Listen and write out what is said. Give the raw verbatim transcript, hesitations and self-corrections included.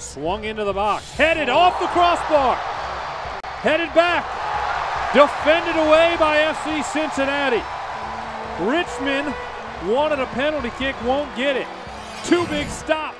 Swung into the box, headed off the crossbar, headed back, defended away by F C Cincinnati. Richmond wanted a penalty kick, won't get it. Two big stops.